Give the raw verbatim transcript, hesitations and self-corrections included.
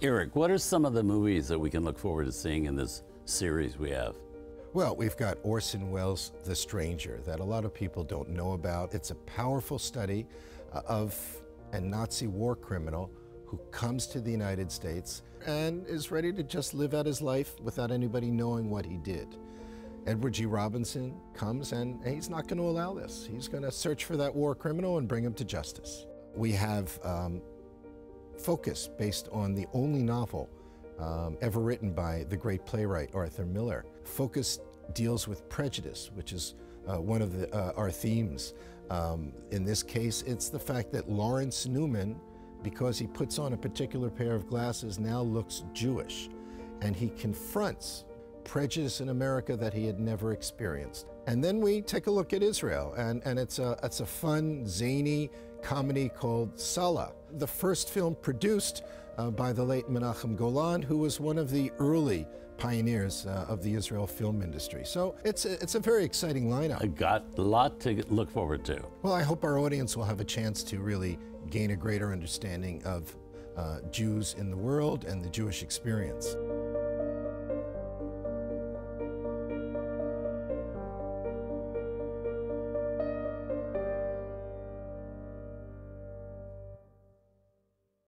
Eric, what are some of the movies that we can look forward to seeing in this series we have? Well, we've got Orson Welles' The Stranger that a lot of people don't know about. It's a powerful study uh, of a Nazi war criminal who comes to the United States and is ready to just live out his life without anybody knowing what he did. Edward G. Robinson comes and he's not going to allow this. He's going to search for that war criminal and bring him to justice. We have um, Focus, based on the only novel um, ever written by the great playwright Arthur Miller. Focus deals with prejudice, which is uh, one of the, uh, our themes. Um, in this case, it's the fact that Lawrence Newman, because he puts on a particular pair of glasses, now looks Jewish, and he confronts prejudice in America that he had never experienced. And then we take a look at Israel, and, and it's, a, it's a fun, zany comedy called Salah, the first film produced uh, by the late Menachem Golan, who was one of the early pioneers uh, of the Israel film industry. So it's a, it's a very exciting lineup. I got a lot to look forward to. Well, I hope our audience will have a chance to really gain a greater understanding of uh, Jews in the world and the Jewish experience.